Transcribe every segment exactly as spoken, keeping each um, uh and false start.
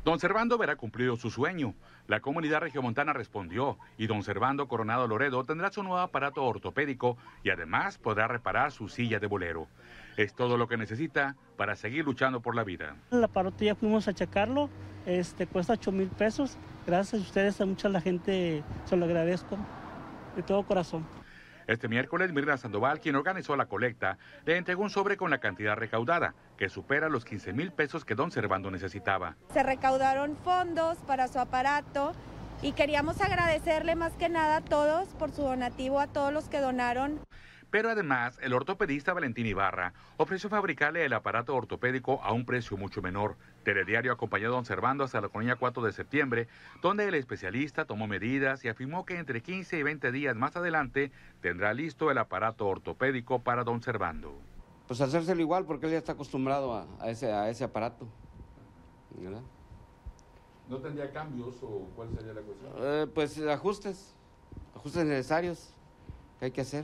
Don Servando verá cumplido su sueño. La comunidad regiomontana respondió y don Servando Coronado Loredo tendrá su nuevo aparato ortopédico y además podrá reparar su silla de bolero. Es todo lo que necesita para seguir luchando por la vida. El aparato ya fuimos a checarlo, este, cuesta ocho mil pesos. Gracias a ustedes, a mucha la gente se lo agradezco de todo corazón. Este miércoles, Mirna Sandoval, quien organizó la colecta, le entregó un sobre con la cantidad recaudada, que supera los quince mil pesos que don Servando necesitaba. Se recaudaron fondos para su aparato y queríamos agradecerle más que nada a todos por su donativo, a todos los que donaron. Pero además, el ortopedista Valentín Ibarra ofreció fabricarle el aparato ortopédico a un precio mucho menor. Telediario acompañó a don Servando hasta la colonia cuatro de septiembre, donde el especialista tomó medidas y afirmó que entre quince y veinte días más adelante tendrá listo el aparato ortopédico para don Servando. Pues hacérselo igual porque él ya está acostumbrado a, a, ese, a ese aparato, ¿verdad? ¿No tendría cambios o cuál sería la cuestión? Eh, pues ajustes, ajustes necesarios que hay que hacer.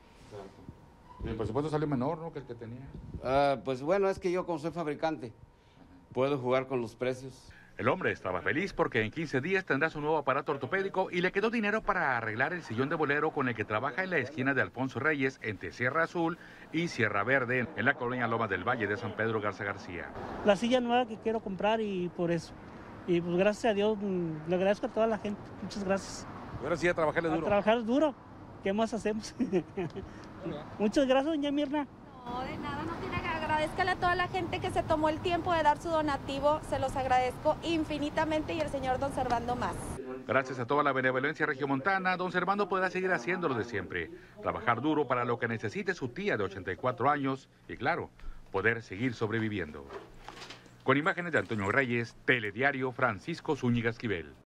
Y el presupuesto salió menor, ¿no?, que el que tenía. Uh, pues bueno, es que yo como soy fabricante, puedo jugar con los precios. El hombre estaba feliz porque en quince días tendrá su nuevo aparato ortopédico y le quedó dinero para arreglar el sillón de bolero con el que trabaja en la esquina de Alfonso Reyes entre Sierra Azul y Sierra Verde en la colonia Lomas del Valle de San Pedro Garza García. La silla nueva que quiero comprar y por eso. Y pues gracias a Dios, le agradezco a toda la gente. Muchas gracias. Ahora sí a trabajarle duro. A trabajar duro. ¿Qué más hacemos? Muchas gracias, doña Mirna. No, de nada, no tiene que agradecerle a toda la gente que se tomó el tiempo de dar su donativo. Se los agradezco infinitamente y el señor don Servando más. Gracias a toda la benevolencia regiomontana, don Servando podrá seguir haciéndolo de siempre. Trabajar duro para lo que necesite su tía de ochenta y cuatro años y, claro, poder seguir sobreviviendo. Con imágenes de Antonio Reyes, Telediario Francisco Zúñiga Esquivel.